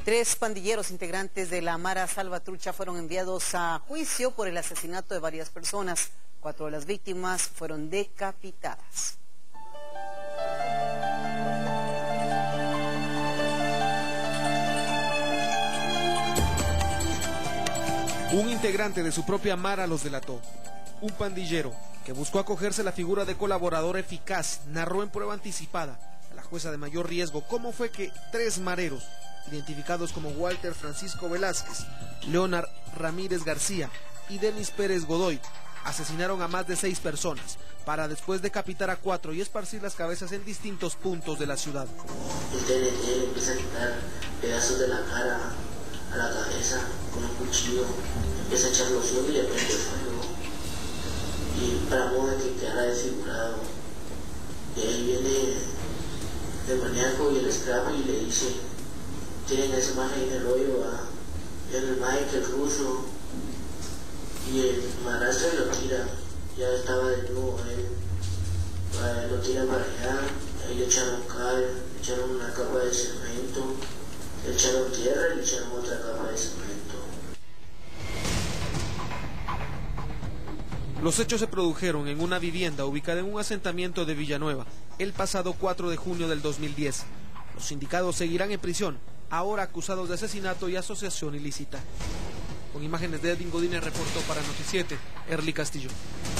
3 pandilleros integrantes de la Mara Salvatrucha fueron enviados a juicio por el asesinato de varias personas. 4 de las víctimas fueron decapitadas. Un integrante de su propia Mara los delató. Un pandillero que buscó acogerse a la figura de colaborador eficaz narró en prueba anticipada a la jueza de mayor riesgo cómo fue que 3 mareros, identificados como Walter Francisco Velázquez, Leonard Ramírez García y Denis Pérez Godoy, asesinaron a más de 6 personas para después decapitar a 4 y esparcir las cabezas en distintos puntos de la ciudad. El TNT empieza a quitar pedazos de la cara a la cabeza con un cuchillo, empieza a echar loción y le prende fuego. Y para modo de que quedara desfigurado. Y ahí viene el maníaco y el esclavo y le dice: tienen ese maje en el hoyo, el Mike, el ruso, y el madrastra lo tira, ya estaba desnudo él, lo tira para allá, ahí le echaron cal, le echaron una capa de cemento, le echaron tierra y le echaron otra capa de cemento. Los hechos se produjeron en una vivienda ubicada en un asentamiento de Villanueva el pasado 4 de junio del 2010. Los indicados seguirán en prisión, ahora acusados de asesinato y asociación ilícita. Con imágenes de Edwin Godínez, reportó para Noticiete, Erly Castillo.